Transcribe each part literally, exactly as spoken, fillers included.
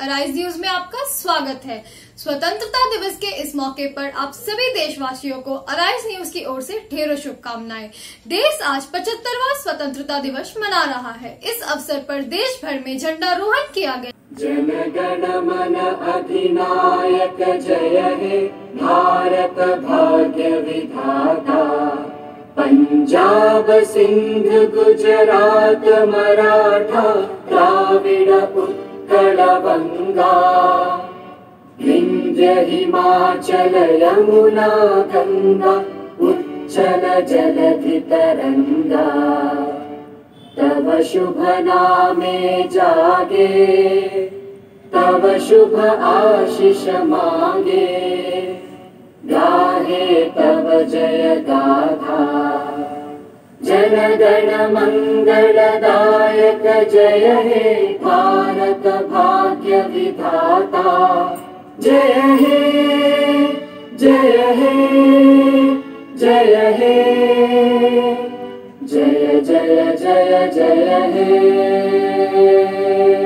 Arise news में आपका स्वागत है। स्वतंत्रता दिवस के इस मौके पर आप सभी देशवासियों को अराइज न्यूज की ओर से ढेरों शुभकामनाएं। देश आज पचहत्तरवां स्वतंत्रता दिवस मना रहा है। इस अवसर पर देश भर में झंडारोहण किया गया। जन गण मन अधिनायक जय हे भारत भाग्य विधाता, पंजाब सिंध गुजरात मराठा द्राविड़ उत्कल बंगा, विंध्य हिमाचल यमुना गंगा उच्चल जलधि तरंगा, तव शुभ नामे जागे तव शुभ आशीष मांगे, गाहे तव जय गाथा। जन गण मंगलदायक जय हे भारत भाग्य विधाता, जय हे जय हे जय हे जय जय जय जय हे।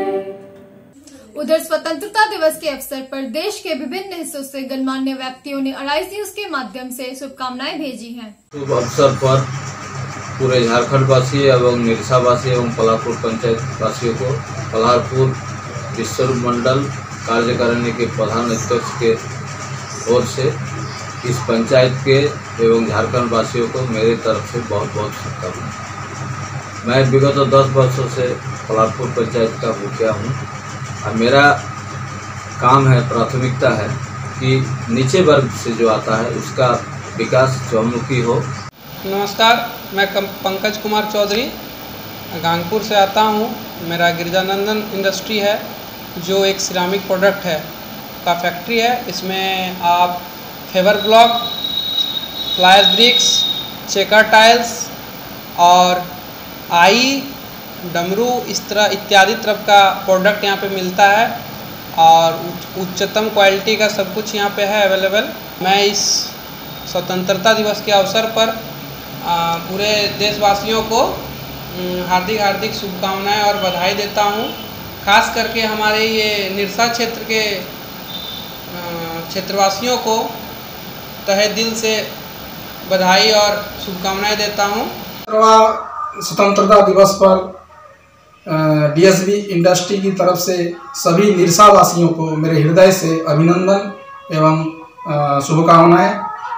उधर स्वतंत्रता दिवस के अवसर पर देश के विभिन्न हिस्सों से गणमान्य व्यक्तियों ने अराइज न्यूज के माध्यम से शुभकामनाएं भेजी हैं। शुभ अवसर पर पूरे झारखंड वासी एवं निरसा वासी एवं पलारपुर पंचायत वासियों को पलारपुर विश्वरूप मंडल कार्यकारिणी के प्रधान अध्यक्ष के ओर से इस पंचायत के एवं झारखंड वासियों को मेरे तरफ से बहुत बहुत शुभकामनाएं। मैं विगत दस वर्षों से पलारपुर पंचायत का मुखिया हूँ और मेरा काम है, प्राथमिकता है कि नीचे वर्ग से जो आता है उसका विकास चौमुखी हो। नमस्कार, मैं पंकज कुमार चौधरी गांगपुर से आता हूँ। मेरा गिरिजानंदन इंडस्ट्री है जो एक सिरामिक प्रोडक्ट है का फैक्ट्री है। इसमें आप paver block, flyer bricks, checker tiles और आई डमरू इस तरह इत्यादि तरह का प्रोडक्ट यहाँ पे मिलता है और उच्चतम क्वालिटी का सब कुछ यहाँ पे है अवेलेबल। मैं इस स्वतंत्रता दिवस के अवसर पर आ, पूरे देशवासियों को हार्दिक हार्दिक शुभकामनाएं और बधाई देता हूँ। खास करके हमारे ये निरसा क्षेत्र के क्षेत्रवासियों को तहे दिल से बधाई और शुभकामनाएं देता हूँ। स्वतंत्रता दिवस पर डीएसबी इंडस्ट्री की तरफ से सभी निरसा वासियों को मेरे हृदय से अभिनंदन एवं शुभकामनाएं।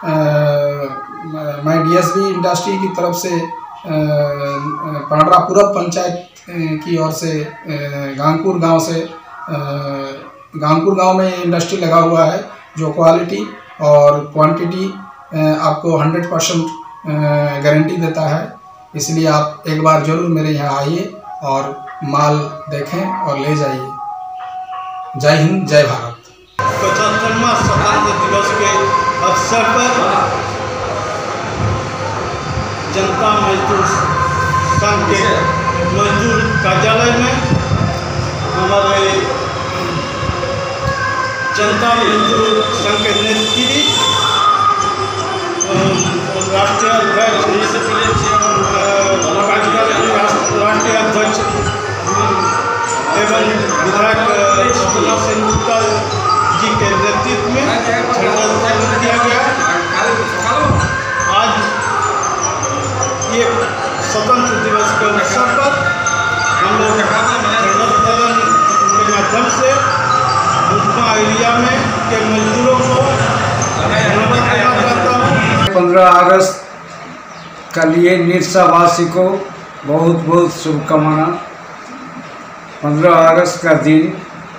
मैं डीएसबी इंडस्ट्री की तरफ से पांडरापुरम पंचायत की ओर से गांगपुर गांव से गांगपुर गांव में इंडस्ट्री लगा हुआ है जो क्वालिटी और क्वांटिटी आपको हंड्रेड परसेंट गारंटी देता है। इसलिए आप एक बार जरूर मेरे यहाँ आइए और माल देखें और ले जाइए। जय हिंद, जय भारत। पचहत्तरवां स्वतंत्रता दिवस के अवसर पर जनता मजदूर संघ के मजदूर कार्यालय में हमारे जनता मजदूर संघ के नेतृत्व राष्ट्रीय अध्यक्ष राष्ट्रीय अध्यक्ष एवं विधायक सिंह गुप्ता जी के नेतृत्व में झंडोत्तोलन किया गया। आज ये स्वतंत्र दिवस के अवसर पर हम लोग झंडोत्तोलन के माध्यम से मुजमा एरिया में के मजदूरों को धन्यवाद देना चाहता हूँ। पंद्रह अगस्त का लिए निरसावासी को बहुत बहुत शुभकामना। पंद्रह अगस्त का दिन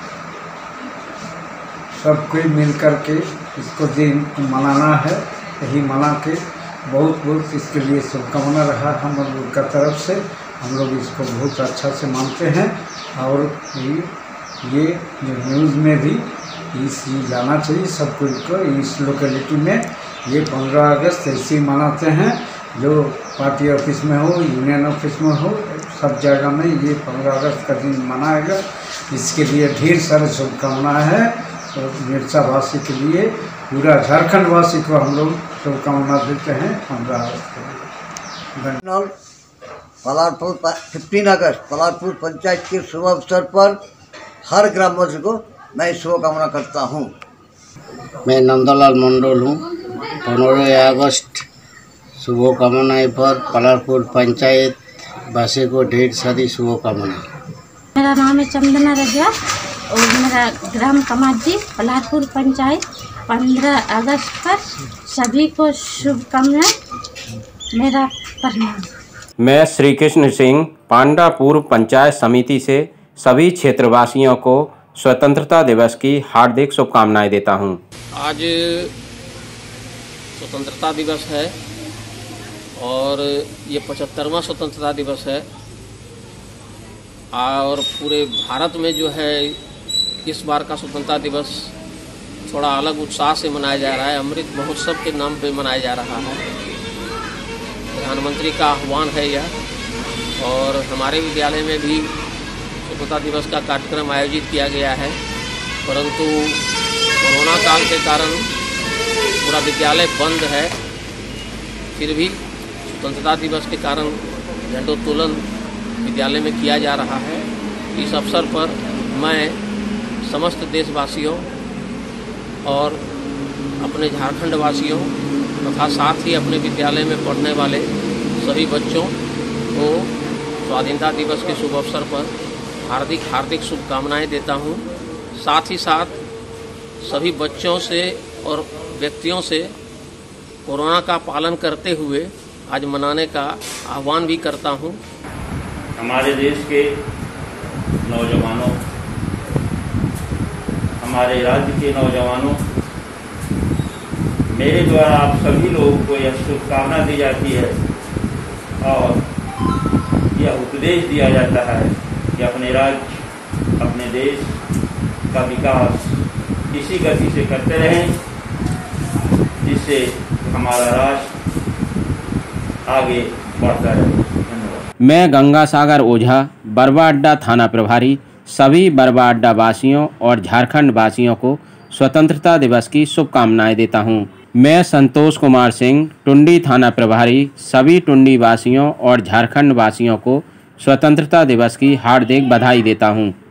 सब कोई मिल कर के इसको दिन मनाना है। यही मना के बहुत बहुत इसके लिए शुभकामना रहा हम लोग का तरफ से। हम लोग इसको बहुत अच्छा से मानते हैं और ये ये जो न्यूज़ में भी इस जाना चाहिए सब कुछ को। इस लोकेलिटी में ये पंद्रह अगस्त ऐसे ही मनाते हैं, जो पार्टी ऑफिस में हो, यूनियन ऑफिस में हो, सब जगह में ये पंद्रह अगस्त का दिन मनाएगा। इसके लिए ढेर सारे शुभकामनाएँ हैं और निरसा वासी के लिए, पूरा झारखंड वासी को हम लोग शुभकामना देते हैं पंद्रह अगस्त के। पलारपुर फिफ्टीन अगस्त पलारपुर पंचायत के शुभ अवसर पर हर ग्रामवासी को मैं शुभकामना करता हूँ। मैं नंदलाल मंडल हूँ। पंद्रह अगस्त शुभकामनाएं पर पलारपुर पंचायत वासी को ढेर सारी शुभकामनाएं। मेरा नाम है चंदना रजा और मेरा ग्राम कमाजी पलारपुर पंचायत पंद्रह अगस्त पर सभी को शुभकामनाएं। मेरा प्रणाम। मैं श्री कृष्ण सिंह पांडापुर पंचायत समिति से सभी क्षेत्रवासियों को स्वतंत्रता दिवस की हार्दिक शुभकामनाएं देता हूं। आज स्वतंत्रता दिवस है और ये पचहत्तरवां स्वतंत्रता दिवस है और पूरे भारत में जो है इस बार का स्वतंत्रता दिवस थोड़ा अलग उत्साह से मनाया जा रहा है। अमृत महोत्सव के नाम पे मनाया जा रहा है। प्रधानमंत्री का आह्वान है यह और हमारे विद्यालय में भी स्वतंत्रता दिवस का कार्यक्रम आयोजित किया गया है, परंतु कोरोना काल के कारण पूरा विद्यालय बंद है। फिर भी स्वतंत्रता दिवस के कारण झंडोत्तोलन विद्यालय में किया जा रहा है। इस अवसर पर मैं समस्त देशवासियों और अपने झारखंड वासियों तथा साथ ही अपने विद्यालय में पढ़ने वाले सभी बच्चों को स्वाधीनता दिवस के शुभ अवसर पर हार्दिक हार्दिक शुभकामनाएं देता हूं। साथ ही साथ सभी बच्चों से और व्यक्तियों से कोरोना का पालन करते हुए आज मनाने का आह्वान भी करता हूं। हमारे देश के नौजवानों, हमारे राज्य के नौजवानों, मेरे द्वारा आप सभी लोगों को यह शुभकामना दी जाती है और यह उपदेश दिया जाता है कि अपने राज्य, अपने देश का विकास इसी गति से करते रहें जिससे हमारा राष्ट्र आगे बढ़ता रहे। धन्यवाद। मैं गंगा सागर ओझा, बरवा अड्डा थाना प्रभारी, सभी बरवा अड्डा वासियों और झारखंड वासियों को स्वतंत्रता दिवस की शुभकामनाएं देता हूं। मैं संतोष कुमार सिंह, टुंडी थाना प्रभारी, सभी टुंडी वासियों और झारखंड वासियों को स्वतंत्रता दिवस की हार्दिक बधाई देता हूं।